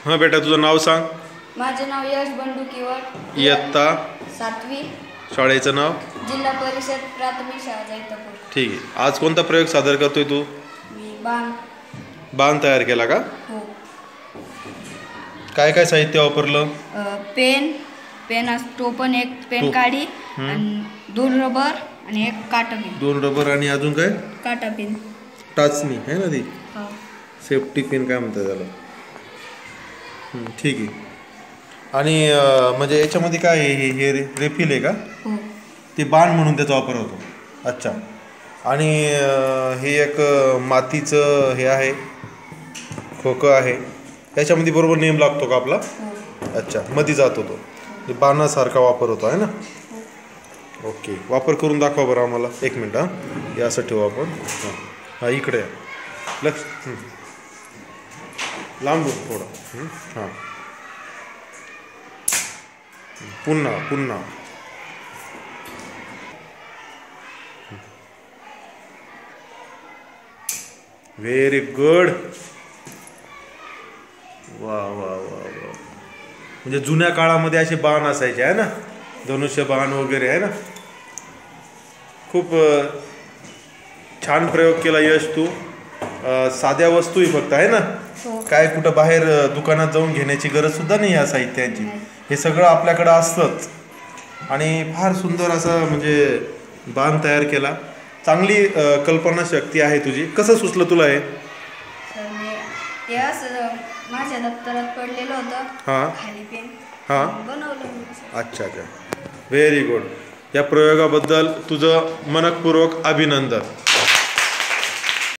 हां बेटा, तुझं नाव सांग. माझे नाव यश बंडू किवट. इयत्ता 7वी. शाळेचं नाव? जिल्हा परिषद प्राथमिक शाळा जैतापूर. ठीक आहे. आज कोणता प्रयोग सादर करतोय तू? मी बाण. बाण तयार केला का? हो. काय काय साहित्य वापरलं? पेन असतो, पण एक पेन काढी आणि 2 रबर आणि एक काटा पिन. 2 रबर आणि अजून काय? काटा पिन. टाचणी आहे ना ती? हो. सेफ्टी पिन काय म्हणतात त्याला? ठीक आहे. आणि म्हणजे याच्यामध्ये काय आहे? हे रेफिल आहे का? हो. ते बाण म्हणून त्याचा वापर होतो. अच्छा. आणि हे एक मातीचं हे आहे, खोकं आहे. याच्यामध्ये बरोबर नेम लागतो का आपला? अच्छा, मध्ये जातो तो. बाणासारखा वापर होतो आहे ना? ओके. वापर करून दाखवा बरं आम्हाला. 1 मिनिट. हां, हे असं ठेवू आपण. हां, इकडे लक्ष. लांबून थोडं. हां, पुन्हा. Very good. वा वा वा वा. म्हणजे जुन्या काळामध्ये असे बाण असायचे आहे ना, धनुष्य बाण वगैरे आहे ना. खूप छान प्रयोग केला यश तू. साध्या वस्तूही फक्त आहे ना, काय कुठं बाहेर दुकानात जाऊन घेण्याची गरज सुद्धा नाही या साहित्याची. हे सगळं आपल्याकडं असतंच. आणि फार सुंदर असं म्हणजे बाण तयार केला. चांगली कल्पनाशक्ती आहे तुझी. कसं सुचलं तुला हे? ते असं माझ्या दप्तरात पडलेलं होतं. हां खाली पेन. हां, बनवलं. अच्छा. Very good. या प्रयोगाबद्दल तुझं मनःपूर्वक अभिनंदन.